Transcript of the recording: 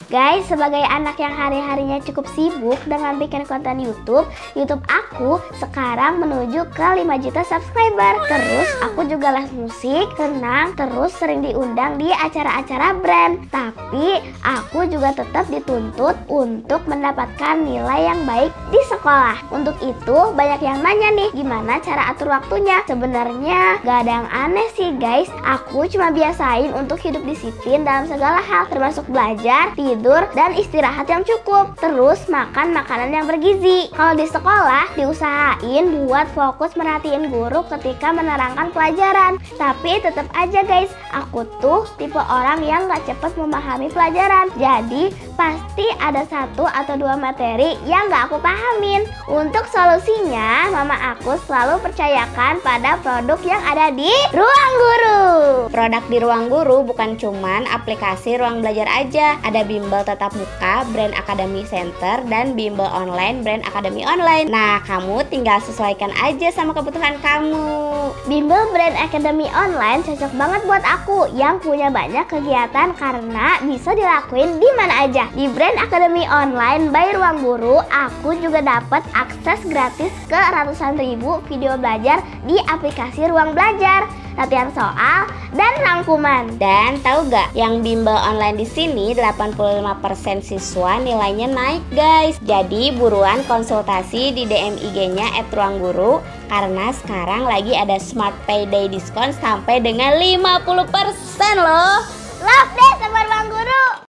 Guys, sebagai anak yang hari-harinya cukup sibuk dengan bikin konten YouTube aku sekarang menuju ke 5 juta subscriber. Terus aku juga les musik, renang, terus sering diundang di acara-acara brand. Tapi aku juga tetap dituntut untuk mendapatkan nilai yang baik di sekolah. Untuk itu banyak yang nanya nih, gimana cara atur waktunya? Sebenarnya gak ada yang aneh sih guys. Aku cuma biasain untuk hidup disiplin dalam segala hal, termasuk belajar, tidur, dan istirahat yang cukup. Terus makan makanan yang bergizi. Kalau di sekolah diusahain buat fokus merhatiin guru ketika menerangkan pelajaran. Tapi tetap aja guys, aku tuh tipe orang yang gak cepet memahami pelajaran. Jadi pasti ada 1 atau 2 materi yang gak aku pahamin. Untuk solusinya, mama aku selalu percayakan pada produk yang ada di Ruang Guru. Produk di Ruang Guru bukan cuman aplikasi ruang belajar aja. Ada bimbel tatap muka Brand Academy Center dan bimbel online Brand Academy Online. Nah, kamu tinggal sesuaikan aja sama kebutuhan kamu. Bimbel Brand Academy Online cocok banget buat aku yang punya banyak kegiatan karena bisa dilakuin di mana aja. Di Brand Academy Online by Ruang Guru, aku juga dapat akses gratis ke ratusan ribu video belajar di aplikasi Ruang Belajar, latihan soal, dan rangkuman. Dan tahu gak, yang bimbel online di sini 85% siswa nilainya naik guys. Jadi buruan konsultasi di DM IG-nya @ruangguru karena sekarang lagi ada Smart Payday diskon sampai dengan 50% loh. Love deh, sabar